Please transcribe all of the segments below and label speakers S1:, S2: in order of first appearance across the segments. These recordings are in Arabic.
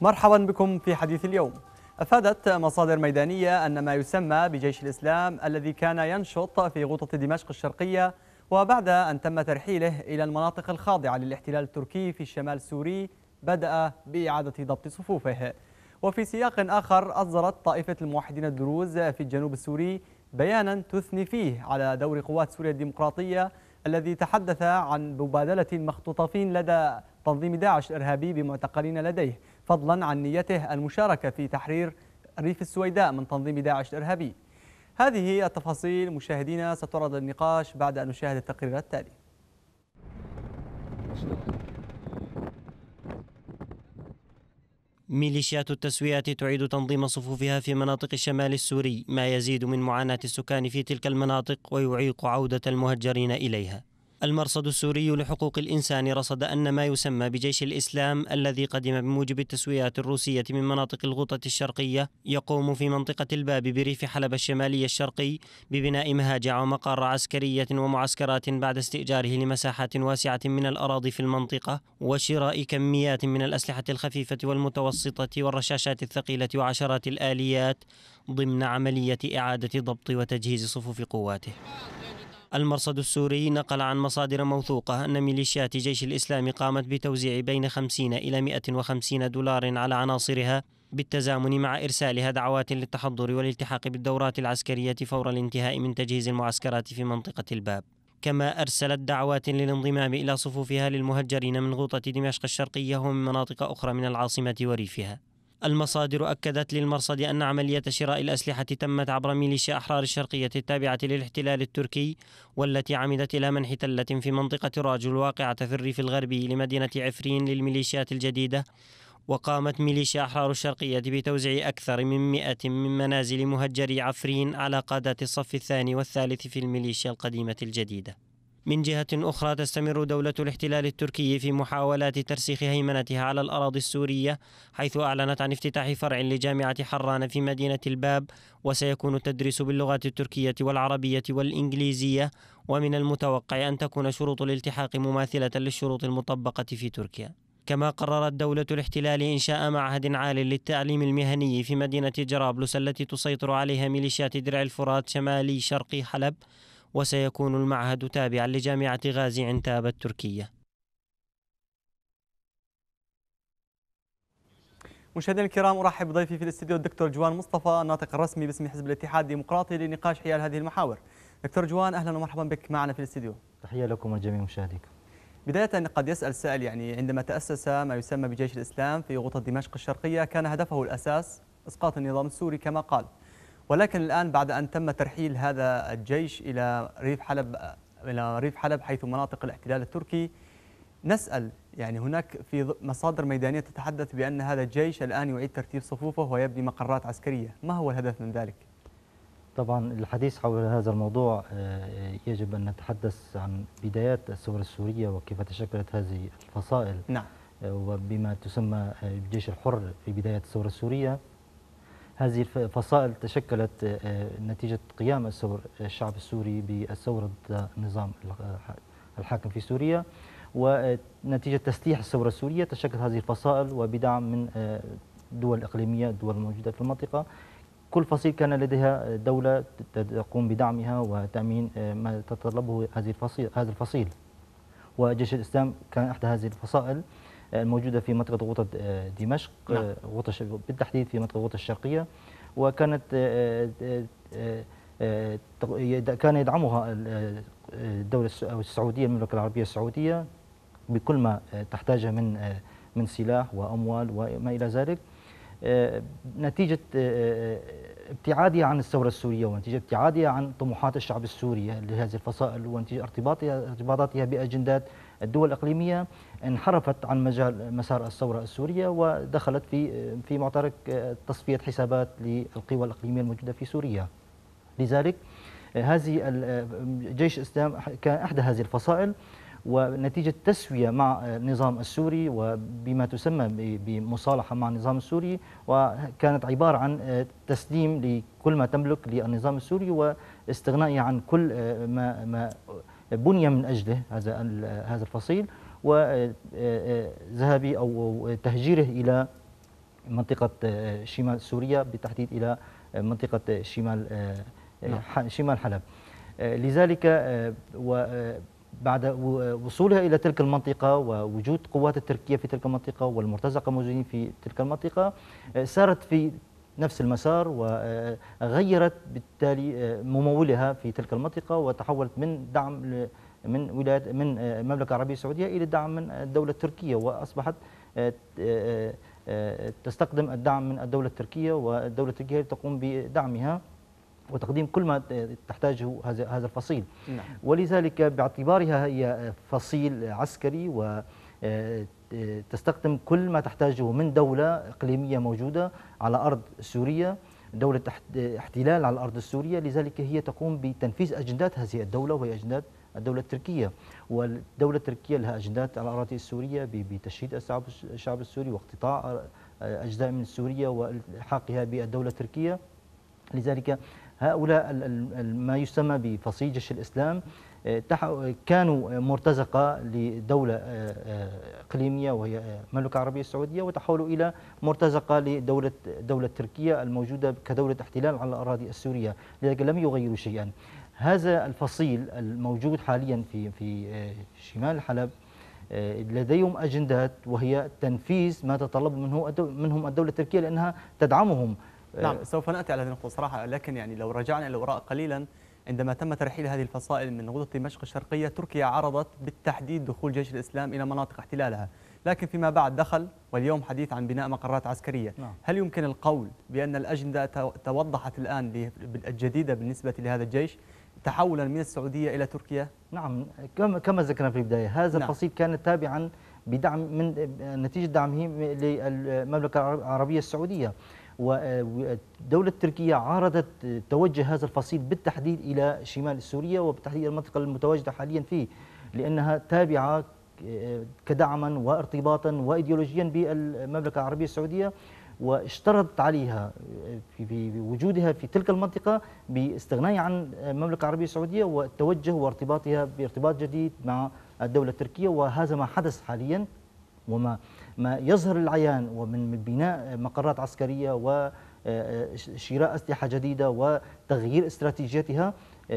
S1: مرحبا بكم في حديث اليوم. أفادت مصادر ميدانية أن ما يسمى بجيش الإسلام الذي كان ينشط في غوطة دمشق الشرقية وبعد أن تم ترحيله إلى المناطق الخاضعة للاحتلال التركي في الشمال السوري بدأ بإعادة ضبط صفوفه. وفي سياق آخر أصدرت طائفة الموحدين الدروز في الجنوب السوري بيانا تثني فيه على دور قوات سوريا الديمقراطية الذي تحدث عن مبادلة المختطفين لدى تنظيم داعش الإرهابي بمعتقلين لديه، فضلا عن نيته المشاركة في تحرير ريف السويداء من تنظيم داعش الإرهابي. هذه التفاصيل مشاهدينا ستعرض للنقاش بعد أن نشاهد التقرير التالي.
S2: ميليشيات التسوية تعيد تنظيم صفوفها في مناطق الشمال السوري، ما يزيد من معاناة السكان في تلك المناطق ويعيق عودة المهجرين إليها. المرصد السوري لحقوق الإنسان رصد أن ما يسمى بجيش الإسلام الذي قدم بموجب التسويات الروسية من مناطق الغوطة الشرقية يقوم في منطقة الباب بريف حلب الشمالي الشرقي ببناء مهاجع ومقار عسكرية ومعسكرات بعد استئجاره لمساحات واسعة من الأراضي في المنطقة وشراء كميات من الأسلحة الخفيفة والمتوسطة والرشاشات الثقيلة وعشرات الآليات ضمن عملية إعادة ضبط وتجهيز صفوف قواته. المرصد السوري نقل عن مصادر موثوقة أن ميليشيات جيش الإسلام قامت بتوزيع بين 50 إلى 150 دولار على عناصرها بالتزامن مع إرسالها دعوات للتحضر والالتحاق بالدورات العسكرية فور الانتهاء من تجهيز المعسكرات في منطقة الباب. كما أرسلت دعوات للانضمام إلى صفوفها للمهجرين من غوطة دمشق الشرقية ومن مناطق أخرى من العاصمة وريفها. المصادر أكدت للمرصد أن عملية شراء الأسلحة تمت عبر ميليشيا أحرار الشرقية التابعة للاحتلال التركي، والتي عمدت إلى منح تلة في منطقة راجل الواقعة في الريف الغربي لمدينة عفرين للميليشيات الجديدة. وقامت ميليشيا أحرار الشرقية بتوزيع أكثر من 100 من منازل مهجري عفرين على قادات الصف الثاني والثالث في الميليشيا القديمة الجديدة. من جهة أخرى تستمر دولة الاحتلال التركي في محاولات ترسيخ هيمنتها على الأراضي السورية، حيث أعلنت عن افتتاح فرع لجامعة حران في مدينة الباب، وسيكون التدريس باللغات التركية والعربية والإنجليزية، ومن المتوقع أن تكون شروط الالتحاق مماثلة للشروط المطبقة في تركيا. كما قررت دولة الاحتلال إنشاء معهد عال للتعليم المهني في مدينة جرابلس التي تسيطر عليها ميليشيات درع الفرات شمالي شرقي حلب، وسيكون المعهد تابعا لجامعة غازي عنتاب التركية.
S1: مشاهدينا الكرام، أرحب بضيفي في الاستديو الدكتور جوان مصطفى، الناطق الرسمي باسم حزب الاتحاد الديمقراطي، لنقاش حيال هذه المحاور. دكتور جوان، أهلا ومرحبا بك معنا في الاستديو.
S3: تحية لكم وجميع مشاهديكم.
S1: بداية قد يسأل السائل، عندما تأسس ما يسمى بجيش الإسلام في غوطة دمشق الشرقية كان هدفه الأساس إسقاط النظام السوري كما قال، ولكن الآن بعد أن تم ترحيل هذا الجيش إلى ريف حلب حيث مناطق الاحتلال التركي، نسأل هناك في مصادر ميدانية تتحدث بأن هذا الجيش الآن يعيد ترتيب صفوفه ويبني مقرات عسكرية، ما هو الهدف من ذلك؟
S3: طبعا الحديث حول هذا الموضوع يجب أن نتحدث عن بدايات الثورة السورية وكيف تشكلت هذه الفصائل.
S1: نعم.
S3: وبما تسمى الجيش الحر في بداية الثورة السورية. هذه الفصائل تشكلت نتيجة قيام الشعب السوري بالثورة ضد النظام الحاكم في سوريا، ونتيجة تسليح الثورة السورية تشكلت هذه الفصائل وبدعم من دول إقليمية، الدول الموجودة في المنطقة. كل فصيل كان لديها دولة تقوم بدعمها وتأمين ما تتطلبه هذا الفصيل. وجيش الإسلام كان إحدى هذه الفصائل الموجودة في منطقة غوطة دمشق، بالتحديد في منطقة غوطة الشرقية، وكانت كان يدعمها الدولة السعودية، المملكة العربية السعودية، بكل ما تحتاجه من سلاح وأموال وما إلى ذلك، نتيجة ابتعادها عن الثورة السورية ونتيجة ابتعادها عن طموحات الشعب السوري لهذه الفصائل ونتيجة ارتباطاتها بأجندات الدول الإقليمية، انحرفت عن مسار الثورة السورية ودخلت في معترك تصفية حسابات للقوى الإقليمية الموجودة في سوريا. لذلك هذه جيش الإسلام كان أحدى هذه الفصائل، ونتيجة تسوية مع النظام السوري وبما تسمى بمصالحة مع النظام السوري، وكانت عبارة عن تسليم لكل ما تملك للنظام السوري واستغنائه عن كل ما بني من أجله هذا الفصيل، وذهابه أو تهجيره إلى منطقة شمال سوريا، بالتحديد إلى منطقة شمال حلب. لذلك وبعد وصولها إلى تلك المنطقة ووجود قوات التركية في تلك المنطقة والمرتزقة موجودين في تلك المنطقة، سارت في نفس المسار وغيرت بالتالي ممولها في تلك المنطقة، وتحولت من دعم من المملكة العربية السعودية إلى دعم من الدولة التركية، وأصبحت تستقدم الدعم من الدولة التركية، والدولة التركية تقوم بدعمها وتقديم كل ما تحتاجه هذا الفصيل.
S1: نعم.
S3: ولذلك باعتبارها هي فصيل عسكري وتستخدم كل ما تحتاجه من دولة إقليمية موجودة على أرض سوريا، دولة احتلال على الأرض السورية، لذلك هي تقوم بتنفيذ أجندات هذه الدولة، وهي أجندات الدولة التركية. والدولة التركية لها أجندات على الأراضي السورية بتشييد الشعب السوري واقتطاع أجزاء من سوريا والحاقها بالدولة التركية. لذلك هؤلاء ما يسمى بفصيل جيش الإسلام كانوا مرتزقة لدولة إقليمية وهي المملكة العربية السعودية، وتحولوا إلى مرتزقة لدولة تركيا الموجودة كدولة احتلال على الأراضي السورية. لذلك لم يغيروا شيئا. هذا الفصيل الموجود حاليا في شمال حلب لديهم أجندات، وهي تنفيذ ما تطلب منهم الدولة التركية لأنها تدعمهم.
S1: نعم، سوف نأتي على هذه النقطة صراحة، لكن يعني لو رجعنا إلى الوراء قليلا، عندما تم ترحيل هذه الفصائل من غوطة دمشق الشرقية، تركيا عرضت بالتحديد دخول جيش الإسلام إلى مناطق احتلالها، لكن فيما بعد دخل، واليوم حديث عن بناء مقرات عسكرية.
S3: نعم.
S1: هل يمكن القول بأن الأجندة توضحت الآن الجديدة بالنسبة لهذا الجيش تحولا من السعودية إلى تركيا؟
S3: نعم، كما ذكرنا في البداية، هذا
S1: نعم.
S3: الفصيل كان تابعا بدعم من نتيجة دعمه للمملكة العربية السعودية، والدولة التركية عارضت توجه هذا الفصيل بالتحديد إلى شمال سوريا، وبالتحديد المنطقة المتواجدة حاليا فيه، لأنها تابعة كدعما وارتباطا وإيديولوجيا بالمملكة العربية السعودية، واشترطت عليها في وجودها في تلك المنطقة باستغناء عن المملكة العربية السعودية والتوجه وارتباطها بارتباط جديد مع الدولة التركية. وهذا ما حدث حاليا، وما يظهر العيان، ومن بناء مقرات عسكرية وشراء أسلحة جديدة وتغيير استراتيجيتها،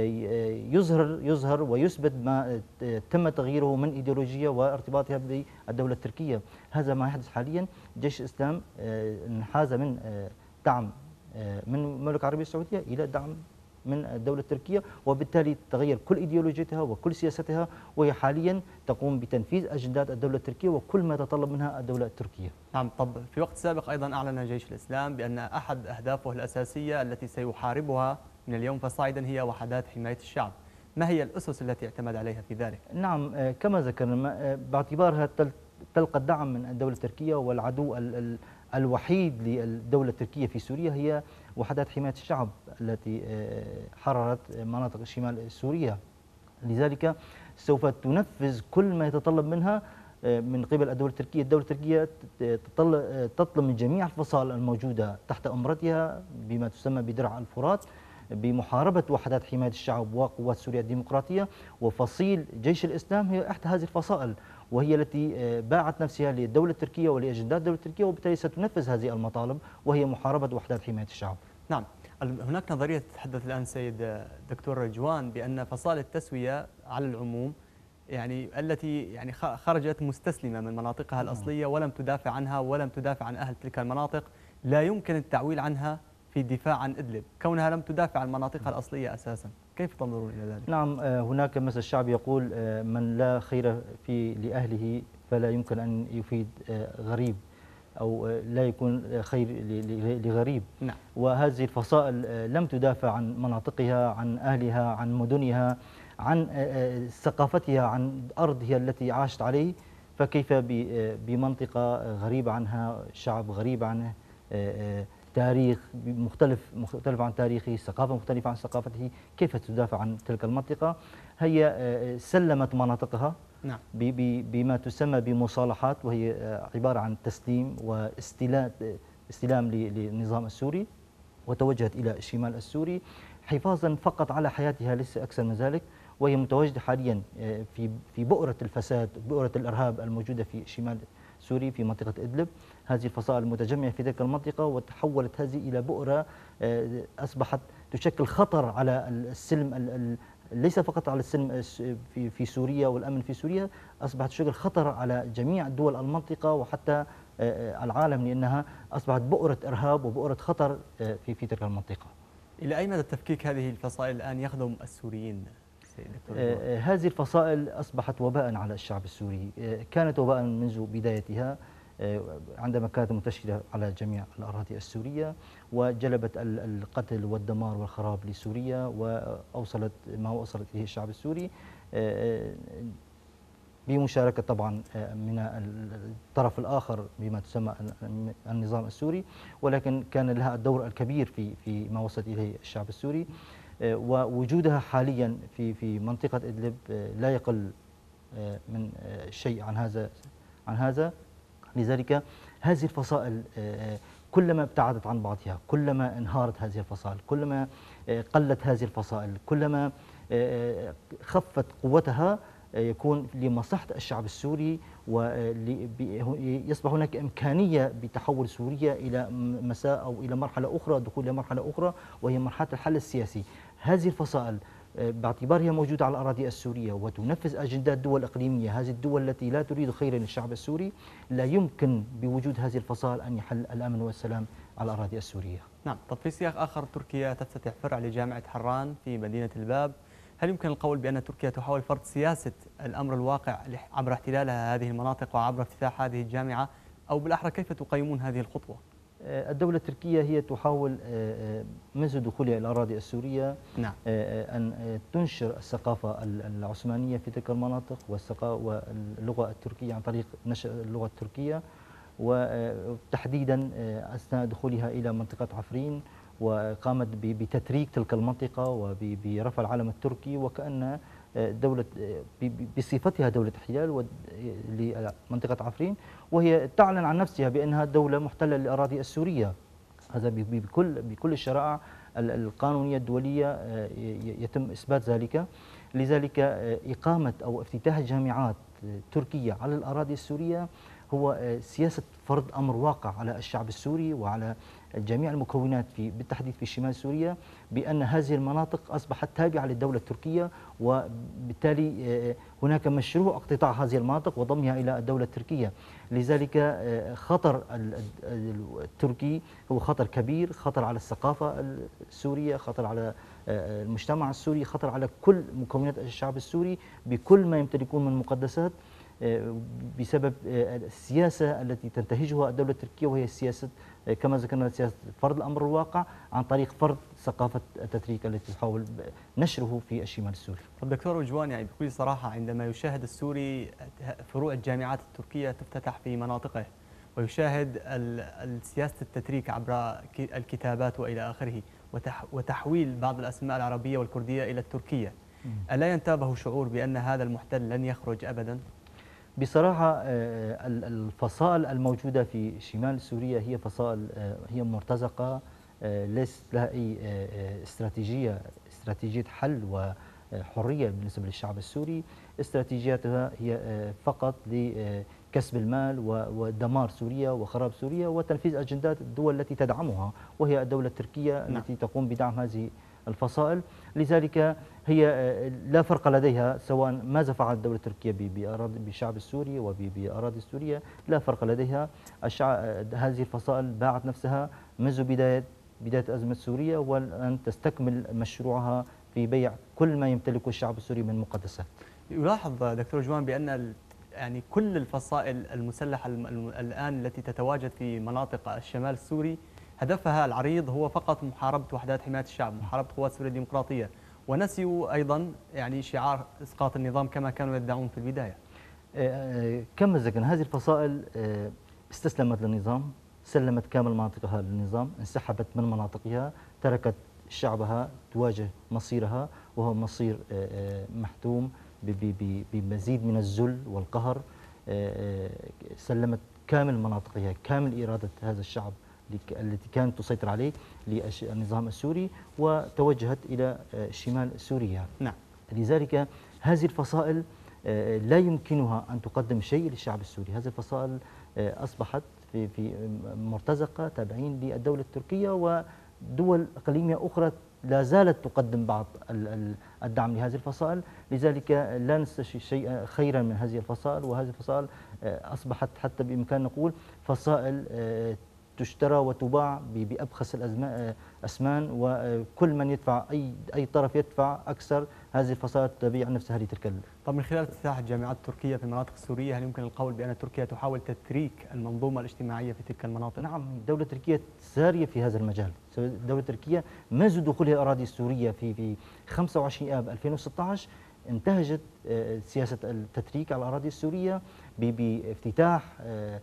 S3: يظهر ويثبت ما تم تغييره من إيديولوجية وارتباطها بالدولة التركية. هذا ما يحدث حاليا. جيش الإسلام انحاز من دعم من المملكة العربية السعودية إلى دعم من الدولة التركية، وبالتالي تغير كل إيديولوجيتها وكل سياستها، وهي حاليا تقوم بتنفيذ أجندات الدولة التركية وكل ما تطلب منها الدولة التركية.
S1: نعم. طب في وقت سابق أيضا أعلن جيش الإسلام بأن أحد أهدافه الأساسية التي سيحاربها من اليوم فصاعدا هي وحدات حماية الشعب. ما هي الأسس التي اعتمد عليها في ذلك؟
S3: نعم، كما ذكرنا، باعتبارها تلقى الدعم من الدولة التركية، والعدو الوحيد للدولة التركية في سوريا هي وحدات حماية الشعب التي حررت مناطق شمال سوريا. لذلك سوف تنفذ كل ما يتطلب منها من قبل الدولة التركية. الدولة التركية تطلب من جميع الفصائل الموجودة تحت أمرتها بما تسمى بدرع الفرات بمحاربة وحدات حماية الشعب وقوات سوريا الديمقراطية، وفصيل جيش الإسلام هي إحدى هذه الفصائل، وهي التي باعت نفسها للدولة التركية ولأجندات الدولة التركية، وبالتالي ستنفذ هذه المطالب وهي محاربة وحدات حماية الشعب.
S1: نعم. هناك نظرية تتحدث الآن سيد دكتور رجوان بأن فصائل التسوية على العموم يعني التي يعني خرجت مستسلمة من مناطقها الأصلية ولم تدافع عنها ولم تدافع عن أهل تلك المناطق، لا يمكن التعويل عنها في الدفاع عن إدلب كونها لم تدافع عن مناطقها الأصلية أساسا. كيف تنظرون إلى ذلك؟
S3: نعم، هناك مثل الشعب يقول من لا خير في لأهله فلا يمكن أن يفيد غريب، أو لا يكون خير لغريب.
S1: نعم.
S3: وهذه الفصائل لم تدافع عن مناطقها، عن أهلها، عن مدنها، عن ثقافتها، عن أرضها التي عاشت عليه، فكيف بمنطقة غريبة عنها، شعب غريب عنه، تاريخ مختلف عن تاريخه، ثقافة مختلفة عن ثقافته، كيف تدافع عن تلك المنطقة؟ هي سلمت مناطقها. نعم. بما تسمى بمصالحات، وهي عبارة عن تسليم واستلام للنظام السوري، وتوجهت إلى الشمال السوري حفاظا فقط على حياتها، ليس أكثر من ذلك. وهي متواجدة حاليا في بؤرة الفساد، بؤرة الإرهاب الموجودة في شمال سوري في منطقة إدلب. هذه الفصائل المتجمعة في تلك المنطقة، وتحولت هذه إلى بؤرة أصبحت تشكل خطر على السلم، ليس فقط على السلم في سوريا والأمن في سوريا، أصبحت تشكل خطر على جميع دول المنطقة وحتى العالم، لأنها أصبحت بؤرة إرهاب وبؤرة خطر في تلك المنطقة.
S1: إلى أي مدى تفكيك هذه الفصائل الآن يخدم السوريين سيد دكتور؟
S3: هذه الفصائل أصبحت وباء على الشعب السوري، كانت وباء منذ بدايتها عندما كانت منتشرة على جميع الأراضي السورية، وجلبت القتل والدمار والخراب لسوريا، وأوصلت ما وصلت إليه الشعب السوري بمشاركة طبعا من الطرف الآخر بما تسمى النظام السوري، ولكن كان لها الدور الكبير في ما وصلت إليه الشعب السوري. ووجودها حاليا في منطقة إدلب لا يقل من شيء عن هذا. لذلك هذه الفصائل كلما ابتعدت عن بعضها، كلما انهارت هذه الفصائل، كلما قلت هذه الفصائل، كلما خفت قوتها، يكون لمصلحة الشعب السوري، ويصبح هناك إمكانية بتحول سوريا إلى مساء أو إلى مرحلة أخرى، دخول إلى مرحلة أخرى وهي مرحلة الحل السياسي. هذه الفصائل باعتبارها موجودة على الأراضي السورية وتنفذ أجندات دول إقليمية، هذه الدول التي لا تريد خيرا للشعب السوري، لا يمكن بوجود هذه الفصائل أن يحل الأمن والسلام على الأراضي السورية.
S1: نعم. طب في سياق آخر، تركيا تفتتح فرع لجامعة حران في مدينة الباب، هل يمكن القول بأن تركيا تحاول فرض سياسة الأمر الواقع عبر احتلالها هذه المناطق وعبر افتتاح هذه الجامعة، أو بالأحرى كيف تقيمون هذه الخطوة؟
S3: الدولة التركية هي تحاول منذ دخولها إلى الأراضي السورية
S1: نعم.
S3: أن تنشر الثقافة العثمانية في تلك المناطق واللغة التركية عن طريق نشر اللغة التركية، وتحديدا أثناء دخولها إلى منطقة عفرين، وقامت بتتريك تلك المنطقة وبرفع العلم التركي، وكأن دولة بصفتها دولة احتلال لمنطقة عفرين، وهي تعلن عن نفسها بأنها دولة محتلة للأراضي السورية. هذا بكل الشرائع القانونية الدولية يتم إثبات ذلك. لذلك إقامة أو افتتاح جامعات تركية على الأراضي السورية هو سياسة فرض أمر واقع على الشعب السوري وعلى جميع المكونات بالتحديد في شمال سوريا، بأن هذه المناطق أصبحت تابعة للدولة التركية، وبالتالي هناك مشروع اقتطاع هذه المناطق وضمها إلى الدولة التركية. لذلك خطر التركي هو خطر كبير، خطر على الثقافة السورية، خطر على المجتمع السوري، خطر على كل مكونات الشعب السوري بكل ما يمتلكون من مقدسات، بسبب السياسة التي تنتهجها الدولة التركية، وهي سياسة كما ذكرنا سياسة فرض الأمر الواقع عن طريق فرض ثقافة التتريك التي تحاول نشره في الشمال السوري.
S1: طب دكتور وجوان، يعني بكل صراحة عندما يشاهد السوري فروع الجامعات التركية تفتتح في مناطقه، ويشاهد سياسة التتريك عبر الكتابات وإلى آخره، وتحويل بعض الأسماء العربية والكردية إلى التركية، ألا ينتابه شعور بأن هذا المحتل لن يخرج أبدا؟
S3: بصراحة الفصائل الموجودة في شمال سوريا هي فصائل هي مرتزقة، ليست لها أي استراتيجية حل وحرية بالنسبة للشعب السوري. استراتيجياتها هي فقط لكسب المال ودمار سوريا وخراب سوريا وتنفيذ أجندات الدول التي تدعمها، وهي الدولة التركية التي تقوم بدعم هذه الفصائل. لذلك هي لا فرق لديها سواء ماذا فعلت الدولة التركية بالشعب السوري وبأراضي سوريا، لا فرق لديها. هذه الفصائل باعت نفسها منذ بداية أزمة سوريا، وأن تستكمل مشروعها في بيع كل ما يمتلكه الشعب السوري من مقدسات.
S1: يلاحظ دكتور جوان بأن يعني كل الفصائل المسلحة الآن التي تتواجد في مناطق الشمال السوري هدفها العريض هو فقط محاربة وحدات حماية الشعب، محاربة قوات سوريا الديمقراطية، ونسيوا أيضا يعني شعار إسقاط النظام كما كانوا يدعون في البداية.
S3: كما ذكرنا هذه الفصائل استسلمت للنظام، سلمت كامل مناطقها للنظام، انسحبت من مناطقها، تركت شعبها تواجه مصيرها وهو مصير محتوم بمزيد من الذل والقهر. سلمت كامل مناطقها، كامل إرادة هذا الشعب التي كانت تسيطر عليه للنظام السوري، وتوجهت إلى شمال سوريا.
S1: نعم.
S3: لذلك هذه الفصائل لا يمكنها أن تقدم شيء للشعب السوري. هذه الفصائل أصبحت في مرتزقة تابعين للدولة التركية، ودول إقليمية أخرى لا زالت تقدم بعض الدعم لهذه الفصائل. لذلك لا نستشفي شيء خيرا من هذه الفصائل، وهذه الفصائل أصبحت حتى بإمكان نقول فصائل تشترى وتباع بأبخس الأثمان، وكل من يدفع أي طرف يدفع أكثر هذه الفصائل تبيع نفسها لتلك.
S1: طب من خلال افتتاح الجامعات التركية في المناطق السورية، هل يمكن القول بأن تركيا تحاول تتريك المنظومة الاجتماعية في تلك المناطق؟
S3: نعم، دولة تركيا سارية في هذا المجال. دولة تركيا منذ دخولها الأراضي السورية في 25 آب 2016 انتهجت سياسة التتريك على الأراضي السورية بافتتاح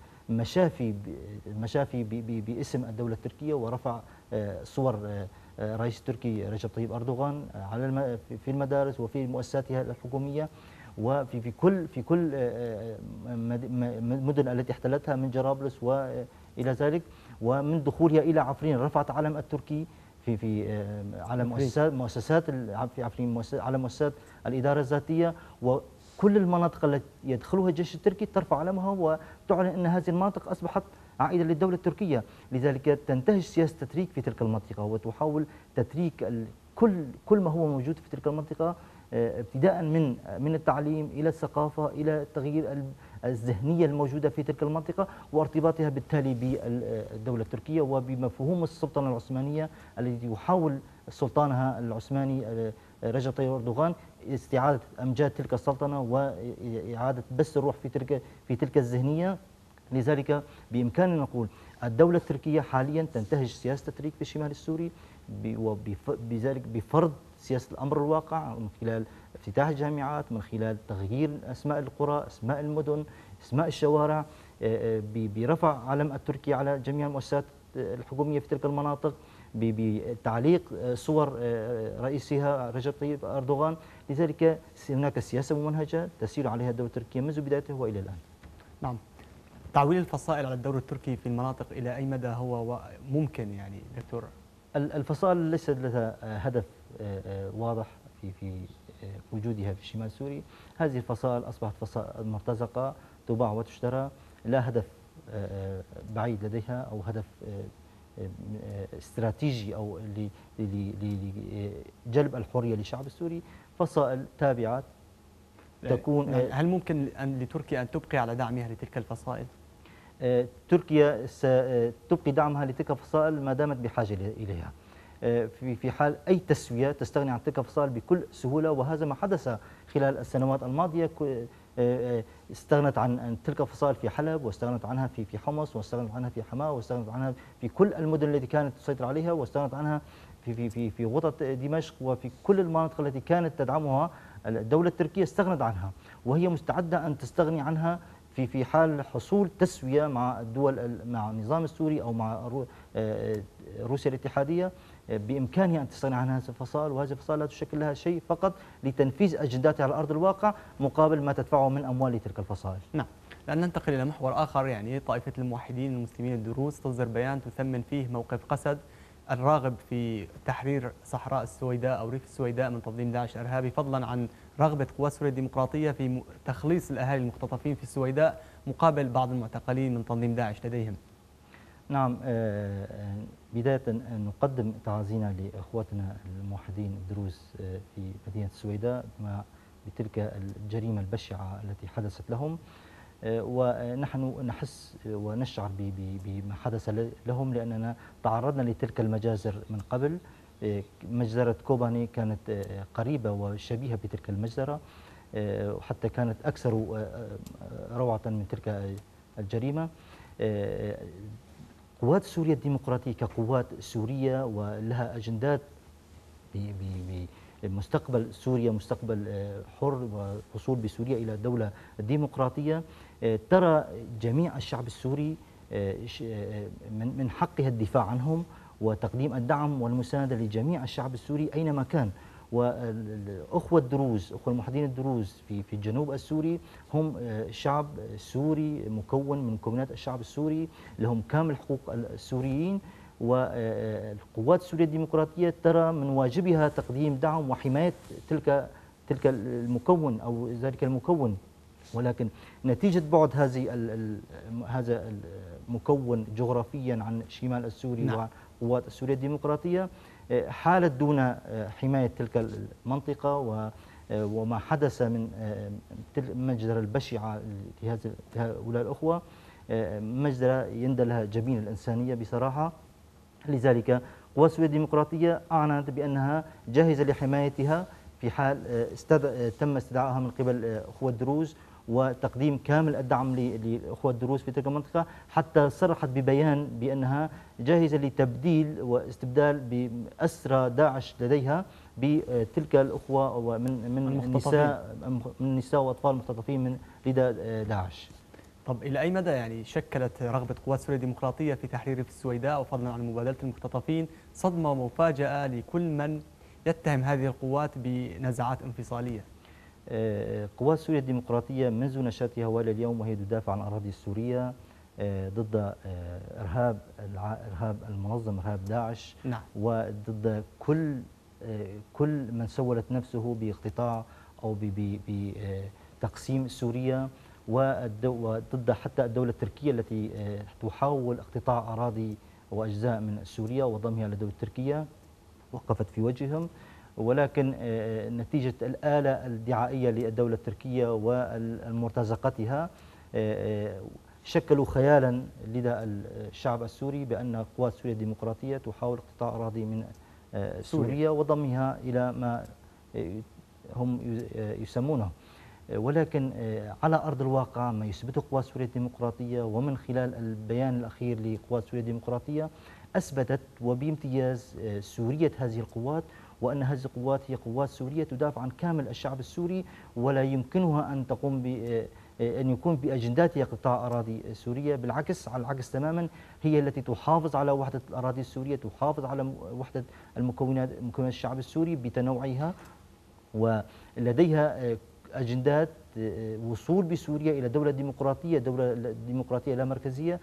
S3: مشافي باسم الدولة التركية، ورفع صور رئيس التركي رجب طيب أردوغان في المدارس وفي مؤسساتها الحكومية، في كل المدن التي احتلتها من جرابلس وإلى ذلك. ومن دخولها إلى عفرين رفعت علم التركي على مؤسسات في عفرين، على مؤسسات الإدارة الذاتية، وكل المناطق التي يدخلها الجيش التركي ترفع علمها وتعلن أن هذه المناطق أصبحت عائدة للدولة التركية. لذلك تنتهج سياسة التتريك في تلك المنطقة، وتحاول تتريك كل ما هو موجود في تلك المنطقة، ابتداء من التعليم إلى الثقافة إلى تغيير الذهنية الموجودة في تلك المنطقة، وارتباطها بالتالي بالدولة التركية وبمفهوم السلطنة العثمانية التي يحاول سلطانها العثماني رجب طيب أردوغان استعادة أمجاد تلك السلطنة وإعادة بث الروح في تلك الذهنية. لذلك بإمكاننا نقول الدولة التركية حاليا تنتهج سياسة التتريك في الشمال السوري، وبذلك بفرض سياسة الأمر الواقع من خلال افتتاح الجامعات، من خلال تغيير أسماء القرى، أسماء المدن، أسماء الشوارع، برفع علم التركي على جميع المؤسسات الحكومية في تلك المناطق، بتعليق صور رئيسها رجب طيب أردوغان. لذلك هناك سياسة ممنهجة تسير عليها الدولة التركية منذ بدايتها وإلى الآن.
S1: نعم. تعويل الفصائل على الدور التركي في المناطق إلى أي مدى هو ممكن يعني دكتور؟
S3: الفصائل ليس لها هدف واضح في وجودها في شمال سوريا. هذه الفصائل أصبحت فصائل مرتزقة تباع وتشترى، لا هدف بعيد لديها أو هدف استراتيجي أو لجلب الحرية للشعب السوري. فصائل تابعة تكون.
S1: هل ممكن لتركيا أن تبقي على دعمها لتلك الفصائل؟
S3: تركيا ستبقي دعمها لتلك الفصائل ما دامت بحاجة إليها. في حال أي تسوية تستغني عن تلك الفصائل بكل سهولة، وهذا ما حدث خلال السنوات الماضية. استغنت عن تلك الفصائل في حلب، واستغنت عنها في حمص، واستغنت عنها في حماة، واستغنت عنها في كل المدن التي كانت تسيطر عليها، واستغنت عنها في غوطة دمشق، وفي كل المناطق التي كانت تدعمها الدولة التركية استغنت عنها، وهي مستعدة أن تستغني عنها في حال حصول تسوية مع الدول، مع النظام السوري أو مع روسيا الاتحادية. بإمكانها أن تستغني عن هذه الفصائل، وهذه الفصائل لا تشكل لها شيء فقط لتنفيذ أجنداتها على أرض الواقع مقابل ما تدفعه من أموال تلك الفصائل.
S1: نعم. لأن ننتقل إلى محور آخر، يعني طائفة الموحدين المسلمين الدروز تصدر بيان تثمن فيه موقف قسد الراغب في تحرير صحراء السويداء أو ريف السويداء من تنظيم داعش الإرهابي، فضلا عن رغبة قوات سوريا الديمقراطية في تخليص الأهالي المختطفين في السويداء مقابل بعض المعتقلين من تنظيم داعش لديهم.
S3: نعم، بداية نقدم تعازينا لإخوتنا الموحدين الدروز في مدينة السويداء بتلك الجريمة البشعة التي حدثت لهم، ونحن نحس ونشعر بما حدث لهم، لأننا تعرضنا لتلك المجازر من قبل. مجزرة كوباني كانت قريبة وشبيهة بتلك المجزرة، وحتى كانت أكثر روعة من تلك الجريمة. قوات سوريا الديمقراطية كقوات سورية ولها أجندات بمستقبل سوريا، مستقبل حر وحصول بسوريا إلى دولة ديمقراطية، ترى جميع الشعب السوري من حقها الدفاع عنهم وتقديم الدعم والمساندة لجميع الشعب السوري أينما كان. والأخوة الدروز، أخوة الموحدين الدروز في الجنوب السوري هم شعب سوري مكون من مكونات الشعب السوري، لهم كامل حقوق السوريين، والقوات السورية الديمقراطية ترى من واجبها تقديم دعم وحماية تلك تلك المكون أو ذلك المكون، ولكن نتيجة بعد هذا المكون جغرافيا عن شمال السوري
S1: نعم.
S3: وعن قوات السورية الديمقراطية حالت دون حماية تلك المنطقة، وما حدث من المجزرة البشعة لهؤلاء الأخوة مجزرة يندى لها جبين الإنسانية بصراحة. لذلك قوات السورية الديمقراطية أعلنت بأنها جاهزة لحمايتها في حال تم استدعائها من قبل أخوة الدروز وتقديم كامل الدعم لأخوة الدروز في تلك المنطقة، حتى صرحت ببيان بأنها جاهزة لتبديل واستبدال بأسرى داعش لديها بتلك الأخوة من نساء وأطفال مختطفين من لدى داعش.
S1: طب إلى أي مدى يعني شكلت رغبة قوات سوريا الديمقراطية في تحرير في السويداء وفضلا عن مبادلة المختطفين صدمة ومفاجأة لكل من يتهم هذه القوات بنزعات انفصالية؟
S3: قوات سوريا الديمقراطية منذ نشأتها وإلى اليوم وهي تدافع عن الأراضي السورية ضد إرهاب المنظم، إرهاب داعش.
S1: نعم.
S3: وضد كل من سولت نفسه باقتطاع أو بتقسيم سوريا، وضد حتى الدولة التركية التي تحاول اقتطاع أراضي وأجزاء من سوريا وضمها إلى الدولة التركية، وقفت في وجههم. ولكن نتيجة الآلة الدعائية للدولة التركية ومرتزقتها شكلوا خيالا لدى الشعب السوري بأن قوات سوريا الديمقراطية تحاول اقتطاع أراضي من سوريا وضمها إلى ما هم يسمونه. ولكن على أرض الواقع ما يثبته قوات سوريا الديمقراطية ومن خلال البيان الأخير لقوات سوريا الديمقراطية أثبتت وبامتياز سورية هذه القوات، وأن هذه القوات هي قوات سورية تدافع عن كامل الشعب السوري، ولا يمكنها أن تقوم أن يكون بأجنداتها قطاع أراضي سوريا. بالعكس، على العكس تماما، هي التي تحافظ على وحدة الأراضي السورية، تحافظ على وحدة مكونات الشعب السوري بتنوعها، ولديها أجندات وصول بسوريا إلى دولة ديمقراطية لا مركزية،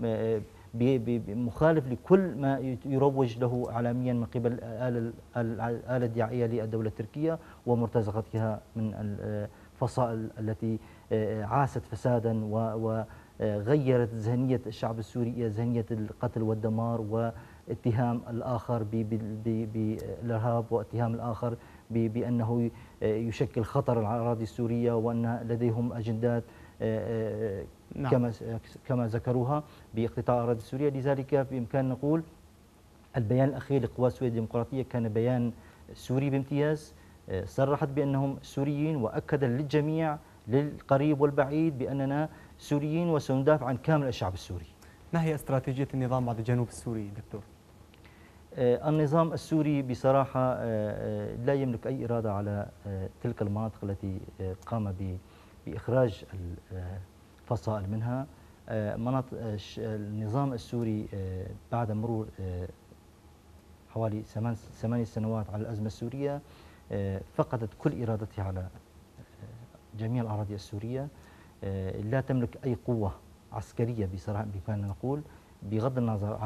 S3: مخالف لكل ما يروج له إعلاميا من قبل الآلة الدعائية للدولة التركية ومرتزقتها من الفصائل التي عاست فسادا وغيرت ذهنية الشعب السوري إلى ذهنية القتل والدمار واتهام الآخر بالإرهاب واتهام الآخر بأنه يشكل خطر على الأراضي السورية وأن لديهم أجندات
S1: نعم.
S3: كما ذكروها باقتطاع الأراضي السورية. لذلك بإمكان نقول البيان الأخير لقوات سوريا الديمقراطية كان بيان سوري بامتياز، صرحت بأنهم سوريين وأكد للجميع للقريب والبعيد بأننا سوريين وسندافع عن كامل الشعب السوري.
S1: ما هي استراتيجية النظام بعد الجنوب السوري دكتور؟
S3: النظام السوري بصراحة لا يملك أي إرادة على تلك المناطق التي قام بإخراج الفصائل منها. النظام السوري بعد مرور حوالي 8 سنوات على الأزمة السورية فقدت كل إرادتها على جميع الأراضي السورية، لا تملك أي قوة عسكرية بصراحة بإمكاننا نقول، بغض النظر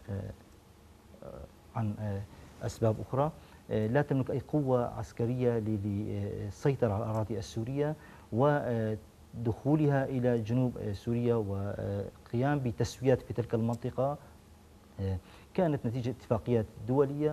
S3: عن أسباب أخرى. لا تملك أي قوة عسكرية للسيطرة على الأراضي السورية ودخولها إلى جنوب سوريا وقيام بتسويات في تلك المنطقة كانت نتيجة اتفاقيات دولية،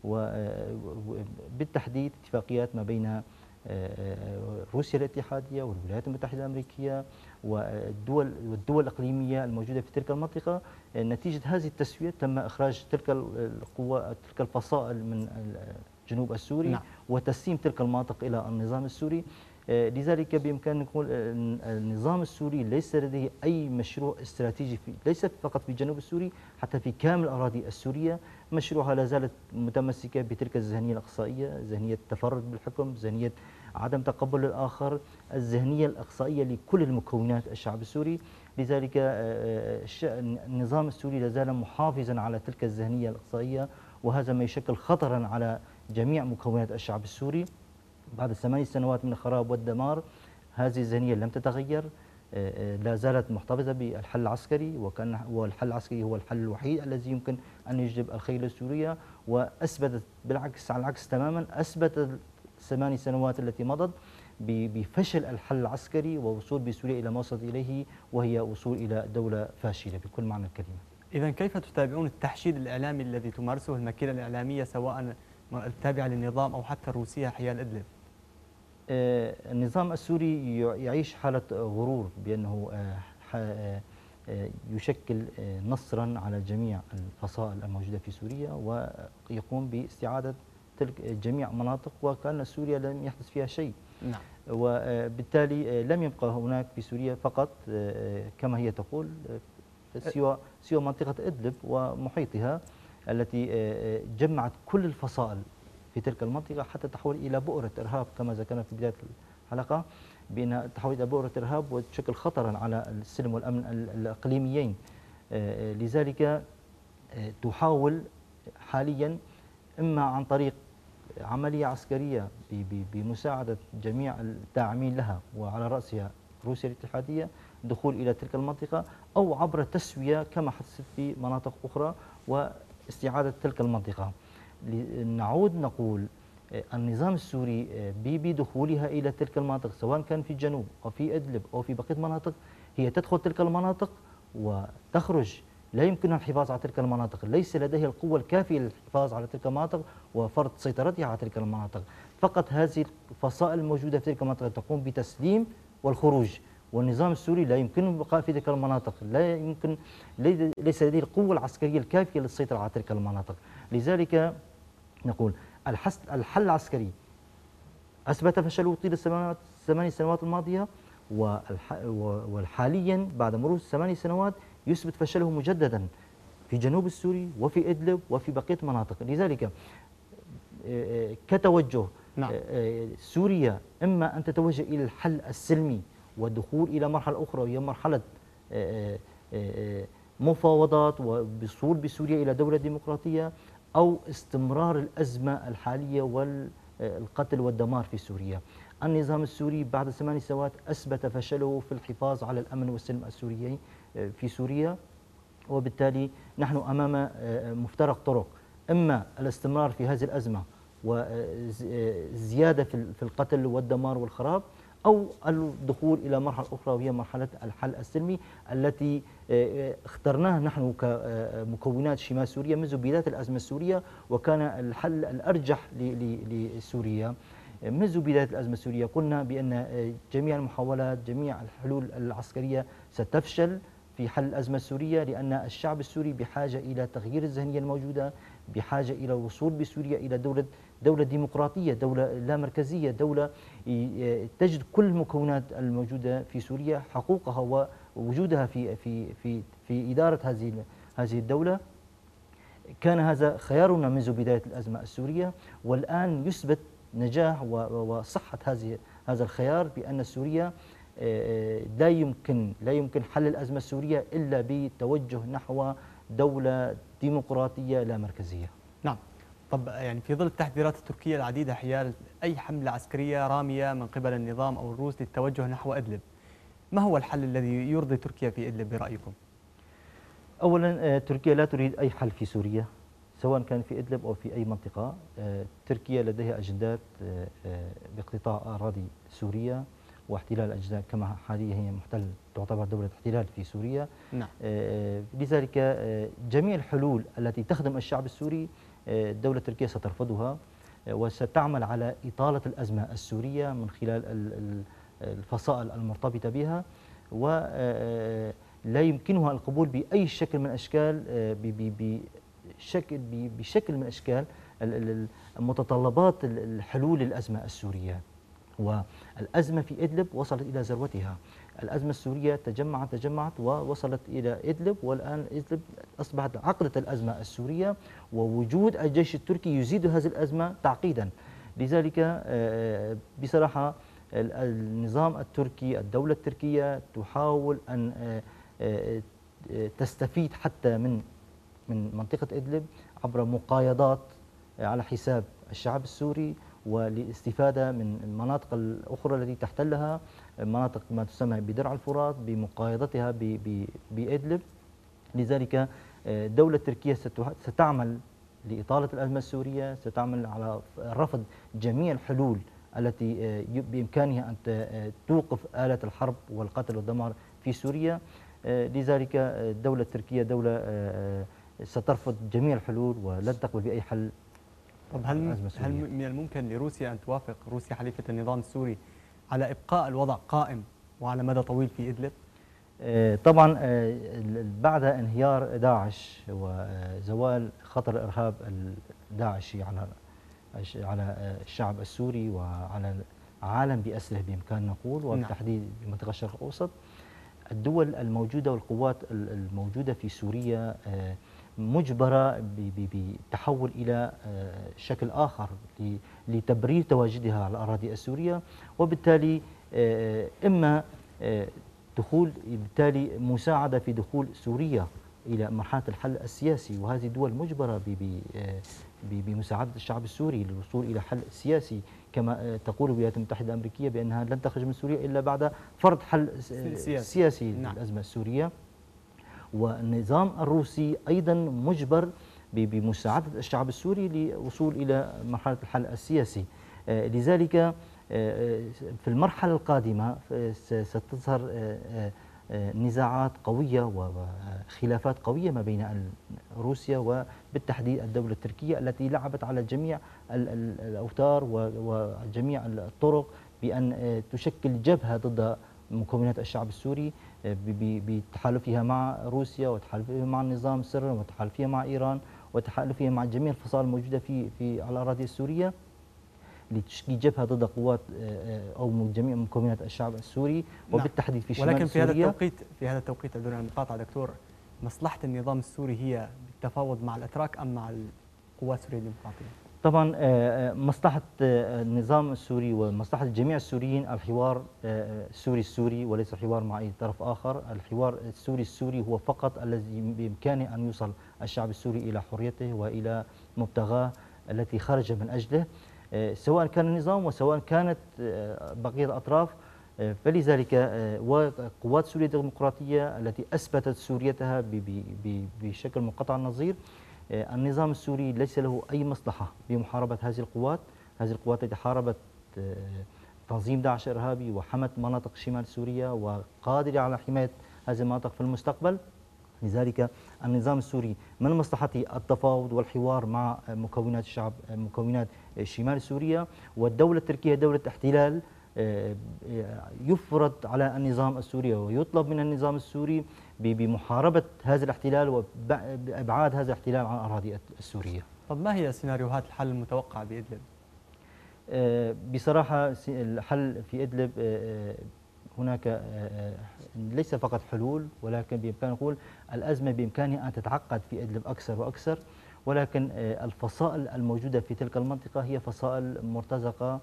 S3: وبالتحديد اتفاقيات ما بين روسيا الاتحادية والولايات المتحدة الأمريكية والدول الإقليمية الموجودة في تلك المنطقة. نتيجة هذه التسويات تم إخراج تلك القوى تلك الفصائل من الجنوب السوري.
S1: نعم.
S3: وتسليم تلك المناطق إلى النظام السوري. لذلك بإمكان نقول النظام السوري ليس لديه أي مشروع استراتيجي ليس فقط في الجنوب السوري، حتى في كامل الأراضي السورية. مشروعها لا زالت متمسكة بتلك الذهنية الإقصائية، ذهنية التفرد بالحكم، ذهنية عدم تقبل الآخر، الذهنية الإقصائية لكل المكونات الشعب السوري. لذلك النظام السوري لا زال محافظا على تلك الذهنية الإقصائية، وهذا ما يشكل خطرا على جميع مكونات الشعب السوري. بعد 8 سنوات من الخراب والدمار هذه الذهنية لم تتغير، لا زالت محتفظة بالحل العسكري، والحل العسكري هو الحل الوحيد الذي يمكن أن يجلب الخيل السورية. وأثبتت بالعكس، على العكس تماما، أثبتت الثماني سنوات التي مضت بفشل الحل العسكري ووصول بسوريا إلى ما وصلت إليه، وهي وصول إلى دولة فاشلة بكل معنى الكلمة.
S1: إذا كيف تتابعون التحشيد الإعلامي الذي تمارسه الماكينة الإعلامية سواء التابعة للنظام أو حتى الروسية حيال إدلب؟
S3: النظام السوري يعيش حالة غرور بأنه يشكل نصرا على جميع الفصائل الموجودة في سوريا، ويقوم باستعادة تلك جميع مناطق وكأن سوريا لم يحدث فيها شيء.
S1: نعم.
S3: وبالتالي لم يبقى هناك في سوريا فقط كما هي تقول سوى منطقة إدلب ومحيطها التي جمعت كل الفصائل في تلك المنطقة حتى تحول إلى بؤرة إرهاب كما ذكرنا في بداية الحلقة، بأنها تحول إلى بؤرة إرهاب وتشكل خطرا على السلم والأمن الإقليميين. لذلك تحاول حاليا إما عن طريق عملية عسكرية بمساعدة جميع الداعمين لها وعلى رأسها روسيا الاتحادية دخول إلى تلك المنطقة، أو عبر تسوية كما حدثت في مناطق أخرى واستعادة تلك المنطقة. نعود نقول النظام السوري بدخولها إلى تلك المناطق سواء كان في الجنوب أو في إدلب أو في بقية المناطق، هي تدخل تلك المناطق وتخرج، لا يمكنها الحفاظ على تلك المناطق، ليس لديها القوة الكافية للحفاظ على تلك المناطق وفرض سيطرتها على تلك المناطق. فقط هذه الفصائل الموجودة في تلك المناطق تقوم بتسليم والخروج، والنظام السوري لا يمكنه البقاء في تلك المناطق، لا يمكن، ليس لديه القوة العسكرية الكافية للسيطرة على تلك المناطق. لذلك نقول الحل العسكري أثبت فشله طيل الثماني سنوات الماضية، وحاليا بعد مرور 8 سنوات يثبت فشله مجددا في جنوب السوري وفي إدلب وفي بقية المناطق. لذلك كتوجه
S1: نعم.
S3: سوريا إما أن تتوجه إلى الحل السلمي والدخول إلى مرحلة أخرى وهي مرحلة مفاوضات ووصول بسوريا إلى دولة ديمقراطية، أو استمرار الأزمة الحالية والقتل والدمار في سوريا. النظام السوري بعد 8 سنوات أثبت فشله في الحفاظ على الأمن والسلم السوري في سوريا، وبالتالي نحن أمام مفترق طرق، إما الاستمرار في هذه الأزمة وزيادة في القتل والدمار والخراب، أو الدخول إلى مرحلة أخرى وهي مرحلة الحل السلمي التي اخترناها نحن كمكونات شمال سوريا منذ بداية الأزمة السورية، وكان الحل الأرجح لسوريا منذ بداية الأزمة السورية. قلنا بأن جميع المحاولات جميع الحلول العسكرية ستفشل في حل الأزمة السورية، لأن الشعب السوري بحاجة إلى تغيير الذهنية الموجودة، بحاجة إلى الوصول بسوريا إلى دولة ديمقراطية، دولة لا مركزية، دولة تجد كل المكونات الموجودة في سوريا حقوقها ووجودها في إدارة هذه الدولة. كان هذا خيارنا منذ بداية الأزمة السورية، والآن يثبت نجاح وصحة هذا الخيار، بأن سوريا لا يمكن حل الأزمة السورية إلا بتوجه نحو دولة ديمقراطية لا مركزية.
S1: نعم. طب يعني في ظل التحذيرات التركية العديدة حيال أي حملة عسكرية رامية من قبل النظام أو الروس للتوجه نحو إدلب، ما هو الحل الذي يرضي تركيا في إدلب برأيكم؟
S3: أولا تركيا لا تريد أي حل في سوريا سواء كان في إدلب أو في أي منطقة. تركيا لديها أجندات باقتطاع أراضي سوريا واحتلال الأجزاء، كما حاليا هي تعتبر دولة احتلال في سوريا.
S1: نعم.
S3: لذلك جميع الحلول التي تخدم الشعب السوري الدولة التركية سترفضها، وستعمل على إطالة الأزمة السورية من خلال الفصائل المرتبطة بها، ولا يمكنها القبول بأي شكل من الأشكال بشكل من أشكال متطلبات الحلول للأزمة السورية. والأزمة في إدلب وصلت إلى ذروتها، الأزمة السورية تجمعت ووصلت إلى إدلب، والآن إدلب أصبحت عقدة الأزمة السورية، ووجود الجيش التركي يزيد هذه الأزمة تعقيدا. لذلك بصراحة النظام التركي، الدولة التركية تحاول أن تستفيد حتى من منطقة إدلب عبر مقايضات على حساب الشعب السوري، والاستفادة من المناطق الأخرى التي تحتلها، مناطق ما تسمى بدرع الفرات بمقايضتها بإدلب. لذلك الدولة التركية ستعمل لإطالة الأزمة السورية، ستعمل على رفض جميع الحلول التي بإمكانها أن توقف آلة الحرب والقتل والدمار في سوريا. لذلك الدولة التركية دولة سترفض جميع الحلول ولن تقبل بأي حل.
S1: طب هل من الممكن لروسيا أن توافق، روسيا حليفة النظام السوري، على إبقاء الوضع قائم وعلى مدى طويل في إدلب؟
S3: طبعا بعد انهيار داعش وزوال خطر الإرهاب الداعشي على الشعب السوري وعلى العالم بأسره بإمكان نقول، وبالتحديد بمنطقة الشرق الأوسط، الدول الموجودة والقوات الموجودة في سوريا مجبرة بالتحول إلى شكل آخر لتبرير تواجدها على الأراضي السورية، وبالتالي إما دخول بالتالي مساعدة في دخول سوريا إلى مرحلة الحل السياسي، وهذه الدول مجبرة بمساعدة الشعب السوري للوصول إلى حل سياسي، كما تقول الولايات المتحدة الأمريكية بأنها لن تخرج من سوريا إلا بعد فرض حل سياسي للأزمة السورية. والنظام الروسي أيضا مجبر بمساعدة الشعب السوري للوصول إلى مرحلة الحل السياسي. لذلك في المرحلة القادمة ستظهر نزاعات قوية وخلافات قوية ما بين روسيا وبالتحديد الدولة التركية التي لعبت على جميع الأوتار وجميع الطرق بأن تشكل جبهة ضد مكونات الشعب السوري بتحالفها مع روسيا وتحالفها مع النظام السري وتحالفها مع إيران وتحالفها مع جميع الفصائل الموجودة في على الأراضي السورية لتشكيل جبهة ضد قوات أو جميع مكونات الشعب السوري وبالتحديد في شمال
S1: ولكن
S3: سوريا.
S1: في هذا التوقيت بدون المقاطعة دكتور، مصلحة النظام السوري هي بالتفاوض مع الأتراك أم مع القوات السورية الديمقراطية؟ طبعا
S3: مصلحة النظام السوري ومصلحة جميع السوريين الحوار السوري وليس الحوار مع أي طرف آخر. الحوار السوري هو فقط الذي بإمكانه أن يوصل الشعب السوري إلى حريته وإلى مبتغاه التي خرج من أجله، سواء كان النظام وسواء كانت بقية الأطراف. فلذلك وقوات سوريا الديمقراطية التي أثبتت سوريتها بشكل منقطع النظير، النظام السوري ليس له أي مصلحة بمحاربة هذه القوات التي حاربت تنظيم داعش الإرهابي وحمت مناطق شمال سوريا وقادرة على حماية هذه المناطق في المستقبل. لذلك النظام السوري من مصلحته التفاوض والحوار مع مكونات شمال سوريا، والدولة التركية دولة احتلال يفرض على النظام السوري ويطلب من النظام السوري بمحاربة هذا الاحتلال وإبعاد هذا الاحتلال عن الأراضي السورية.
S1: طب ما هي سيناريوهات الحل المتوقعة بإدلب؟
S3: بصراحة الحل في إدلب هناك ليس فقط حلول، ولكن بإمكان نقول الأزمة بإمكانها أن تتعقد في إدلب أكثر وأكثر، ولكن الفصائل الموجودة في تلك المنطقة هي فصائل مرتزقة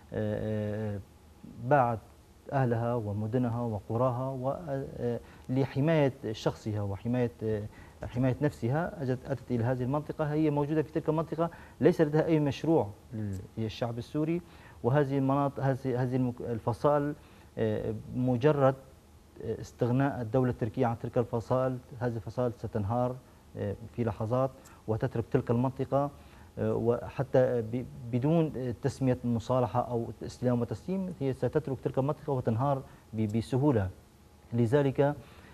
S3: باعت أهلها ومدنها وقراها لحماية شخصها وحماية نفسها أتت إلى هذه المنطقة. هي موجودة في تلك المنطقة ليس لديها أي مشروع للشعب السوري، وهذه المناطق هذه الفصائل مجرد استغناء الدولة التركية عن تلك الفصائل، هذه الفصائل ستنهار في لحظات وتترك تلك المنطقة، وحتى بدون تسمية مصالحة أو استلام وتسليم هي ستترك تلك المنطقة وتنهار بسهولة. لذلك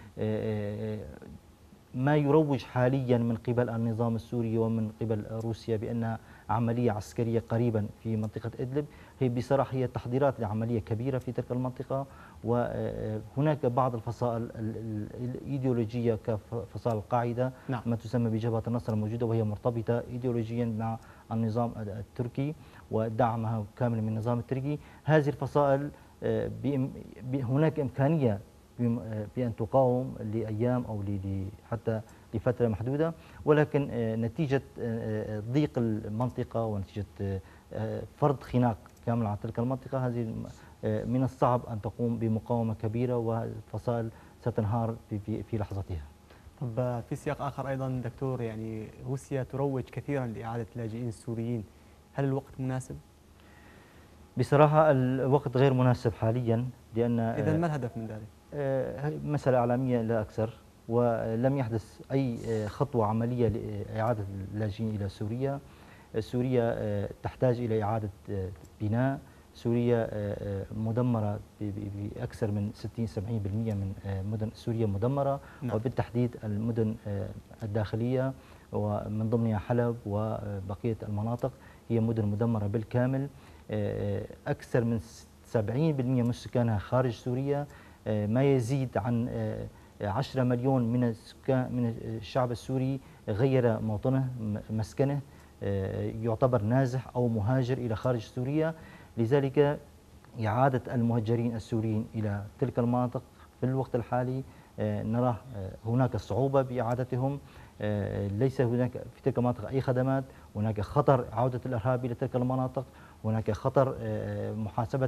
S3: ما يروج حاليا من قبل النظام السوري ومن قبل روسيا بأن عملية عسكرية قريبا في منطقة إدلب هي بصراحة هي تحضيرات لعملية كبيرة في تلك المنطقة. وهناك بعض الفصائل الإيديولوجية كفصائل القاعدة ما تسمى بجبهة النصر الموجودة، وهي مرتبطة إيديولوجيا مع النظام التركي ودعمها كامل من النظام التركي. هذه الفصائل هناك إمكانية بأن تقاوم لأيام أو حتى لفترة محدودة، ولكن نتيجة ضيق المنطقة ونتيجة فرض خناق كامل على تلك المنطقة هذه من الصعب أن تقوم بمقاومة كبيرة، والفصائل ستنهار في لحظتها.
S1: طب في سياق آخر أيضا دكتور، يعني روسيا تروج كثيرا لإعادة اللاجئين السوريين، هل الوقت مناسب؟
S3: بصراحة الوقت غير مناسب حاليا، لأن
S1: إذن ما الهدف من ذلك؟
S3: مسألة إعلامية لا أكثر، ولم يحدث أي خطوة عملية لإعادة اللاجئين إلى سوريا. سوريا تحتاج إلى إعادة بناء، سوريا مدمرة بأكثر من 60-70% من مدن سوريا مدمرة.
S1: نعم.
S3: وبالتحديد المدن الداخلية ومن ضمنها حلب وبقية المناطق هي مدن مدمرة بالكامل. أكثر من 70% من سكانها خارج سوريا، ما يزيد عن 10 مليون من السكان من الشعب السوري غير موطنه مسكنه، يعتبر نازح أو مهاجر إلى خارج سوريا. لذلك إعادة المهجرين السوريين إلى تلك المناطق في الوقت الحالي نرى هناك صعوبة بإعادتهم. ليس هناك في تلك المناطق أي خدمات، هناك خطر عودة الإرهاب إلى تلك المناطق، هناك خطر محاسبة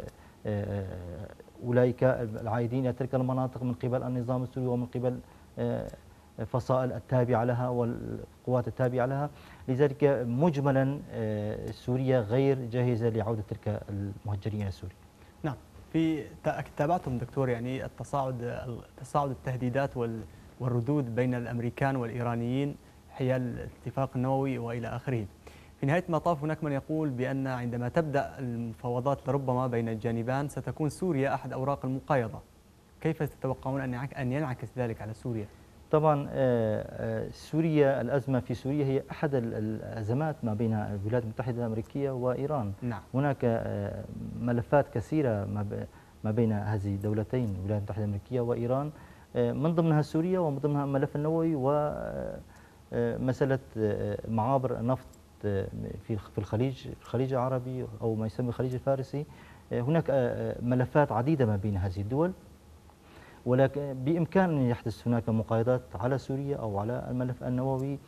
S3: أولئك العائدين إلى تلك المناطق من قبل النظام السوري ومن قبل فصائل التابعة لها والقوات التابعة لها. لذلك مجملا سوريا غير جاهزة لعودة تلك المهجرين إلى سوريا.
S1: نعم. في تابعتم دكتور يعني تصاعد التهديدات والردود بين الأمريكان والإيرانيين حيال الاتفاق النووي وإلى آخره. في نهاية المطاف هناك من يقول بأن عندما تبدأ المفاوضات لربما بين الجانبان ستكون سوريا أحد أوراق المقايضة. كيف تتوقعون أن ينعكس ذلك على سوريا؟
S3: طبعا سوريا، الأزمة في سوريا هي أحد الأزمات ما بين الولايات المتحدة الأمريكية وإيران.
S1: نعم.
S3: هناك ملفات كثيرة ما بين هذه الدولتين الولايات المتحدة الأمريكية وإيران، من ضمنها سوريا ومن ضمنها الملف النووي ومسألة معابر النفط في الخليج العربي أو ما يسمى الخليج الفارسي. هناك ملفات عديدة ما بين هذه الدول، ولكن بإمكان أن يحدث هناك مقايضات على سوريا أو على الملف النووي.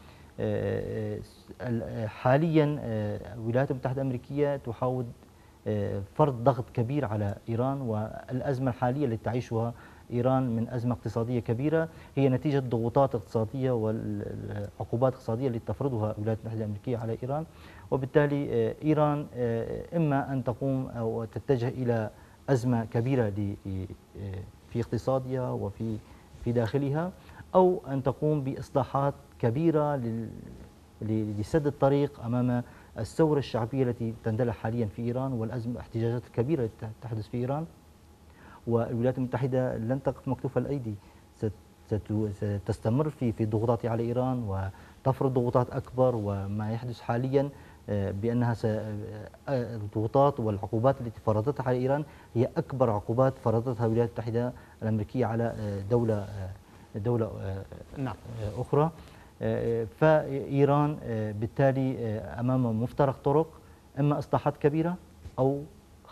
S3: حاليا الولايات المتحدة الأمريكية تحاول فرض ضغط كبير على إيران، والأزمة الحالية التي تعيشها إيران من أزمة اقتصادية كبيرة هي نتيجة ضغوطات اقتصادية والعقوبات الاقتصادية التي تفرضها الولايات المتحدة الأمريكية على إيران. وبالتالي إيران إما أن تقوم أو تتجه إلى أزمة كبيرة في اقتصادها وفي داخلها، أو أن تقوم بإصلاحات كبيرة لسد الطريق أمام الثورة الشعبية التي تندلع حاليا في إيران والأزمة الاحتجاجات الكبيرة التي تحدث في إيران. والولايات المتحدة لن تقف مكتوفة الأيدي، ستستمر في ضغوطاتها على إيران وتفرض ضغوطات أكبر. وما يحدث حاليا بأنها الضغوطات والعقوبات التي فرضتها على إيران هي أكبر عقوبات فرضتها الولايات المتحدة الأمريكية على دولة
S1: نعم.
S3: أخرى. فإيران بالتالي أمام مفترق طرق، إما إصلاحات كبيرة أو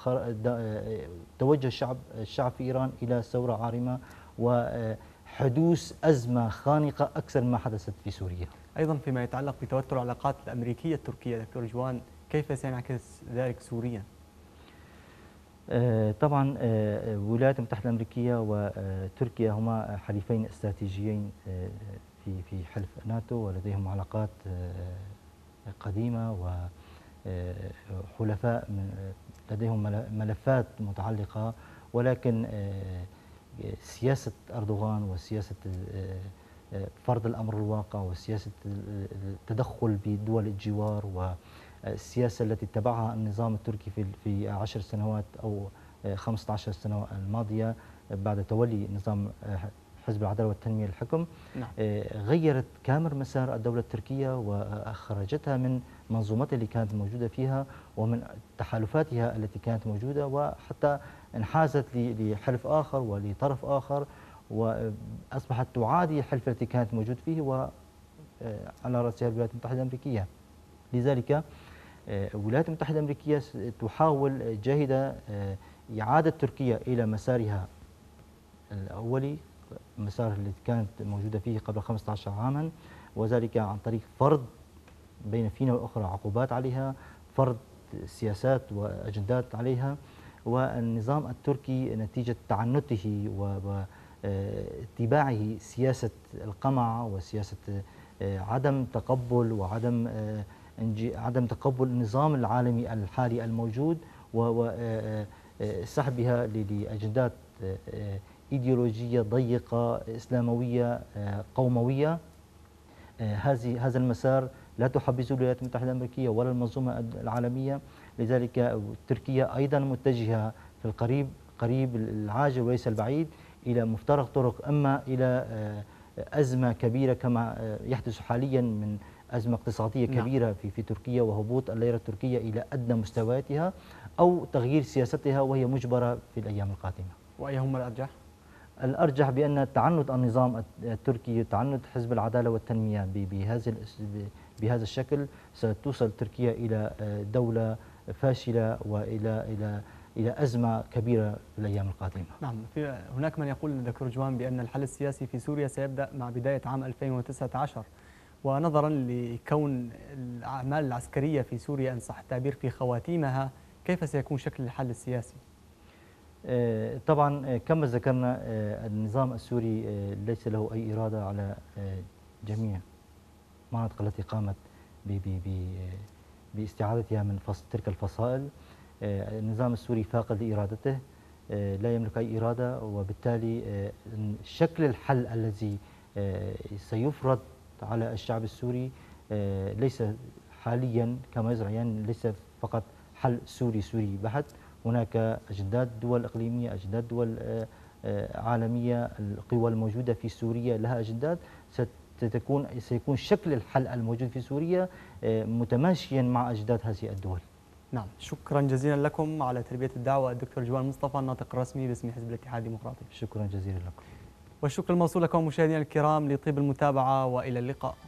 S3: توجه الشعب في إيران إلى ثورة عارمة وحدوث أزمة خانقة أكثر مما حدثت في سوريا.
S1: أيضا فيما يتعلق بتوتر العلاقات الأمريكية التركية دكتور جوان، كيف سينعكس ذلك سوريا؟
S3: طبعا الولايات المتحدة الأمريكية وتركيا هما حليفين استراتيجيين في حلف ناتو، ولديهم علاقات قديمة وحلفاء لديهم ملفات متعلقة. ولكن سياسة أردوغان وسياسة فرض الأمر الواقع وسياسة التدخل بدول الجوار والسياسة التي اتبعها النظام التركي في 10 سنوات أو 15 سنة الماضية بعد تولي نظام حزب العدالة والتنمية للحكم،
S1: نعم.
S3: غيرت كامل مسار الدولة التركية وخرجتها من منظومتها اللي كانت موجودة فيها ومن تحالفاتها التي كانت موجودة، وحتى انحازت لحلف آخر ولطرف آخر، وأصبحت تعادي الحلف التي كانت موجود فيه وعلى رأسها الولايات المتحدة الأمريكية. لذلك الولايات المتحدة الأمريكية تحاول جاهدة إعادة تركيا إلى مسارها الأولي، المسار التي كانت موجودة فيه قبل 15 عاما، وذلك عن طريق فرض بين فينة والأخرى عقوبات عليها، فرض سياسات وأجندات عليها. والنظام التركي نتيجة تعنته واتباعه سياسة القمع وسياسة عدم تقبل وعدم عدم تقبل النظام العالمي الحالي الموجود وسحبها لأجندات إيديولوجية ضيقة إسلاموية قوموية. هذا المسار لا تحبذه الولايات المتحدة الأمريكية ولا المنظومة العالمية، لذلك تركيا أيضا متجهة في قريب العاجل وليس البعيد إلى مفترق طرق، أما إلى أزمة كبيرة كما يحدث حاليا من أزمة اقتصادية كبيرة في تركيا وهبوط الليرة التركية إلى أدنى مستوياتها، أو تغيير سياستها وهي مجبرة في الأيام القادمة.
S1: وأيهما الأرجح؟
S3: الأرجح بأن تعنت النظام التركي، تعنت حزب العدالة والتنمية بهذا الشكل ستوصل تركيا إلى دولة فاشلة إلى أزمة كبيرة في الأيام القادمة.
S1: نعم، هناك من يقول دكتور جوان بأن الحل السياسي في سوريا سيبدأ مع بداية عام 2019، ونظرا لكون الأعمال العسكرية في سوريا إن صح التعبير في خواتيمها، كيف سيكون شكل الحل السياسي؟
S3: طبعا كما ذكرنا النظام السوري ليس له أي إرادة على جميع المناطق التي قامت باستعادتها من تلك الفصائل. النظام السوري فاقد لإرادته، لا يملك أي إرادة، وبالتالي شكل الحل الذي سيفرض على الشعب السوري ليس حاليا كما يزعم، يعني ليس فقط حل سوري بحت. هناك أجندات دول إقليمية، أجندات دول عالمية، القوى الموجودة في سوريا لها أجندات، سيكون شكل الحل الموجود في سوريا متماشيا مع أجندات هذه الدول.
S1: نعم، شكرا جزيلا لكم على تلبية الدعوة الدكتور جوان مصطفى، الناطق الرسمي باسم حزب الاتحاد الديمقراطي.
S3: شكرا جزيلا لكم.
S1: والشكر الموصول لكم مشاهدينا الكرام لطيب المتابعة، وإلى اللقاء.